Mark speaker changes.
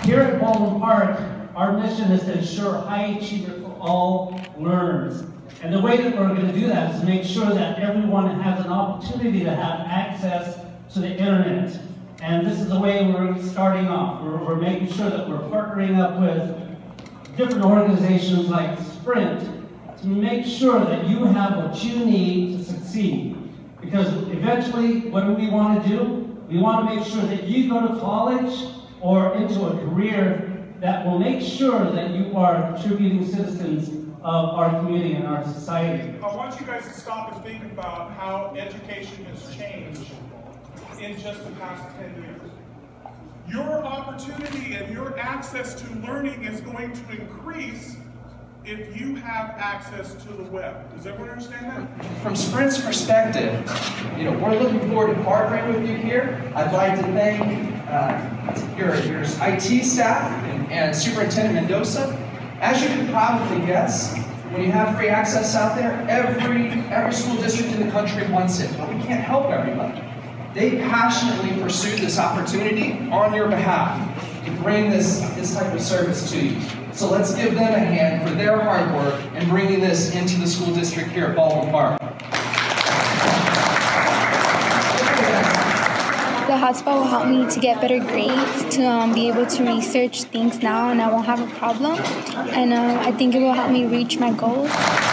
Speaker 1: Here at Baldwin Park, our mission is to ensure high achievement for all learners. And the way that we're going to do that is to make sure that everyone has an opportunity to have access to the internet. And this is the way we're starting off. We're making sure that we're partnering up with different organizations like Sprint to make sure that you have what you need to succeed. Because eventually, what do we want to do? We want to make sure that you go to college or into a career that will make sure that you are contributing citizens of our community and our society.
Speaker 2: I want you guys to stop and think about how education has changed in just the past 10 years. Your opportunity and your access to learning is going to increase if you have access to the web. Does everyone understand that?
Speaker 3: From Sprint's perspective, we're looking forward to partnering with you here. I'd like to thank your IT staff and Superintendent Mendoza. As you can probably guess, when you have free access out there, every school district in the country wants it, but we can't help everybody. They passionately pursued this opportunity on your behalf to bring this type of service to you. So let's give them a hand for their hard work in bringing this into the school district here at Baldwin Park.
Speaker 4: The hotspot will help me to get better grades, to be able to research things now, and I won't have a problem. And I think it will help me reach my goals.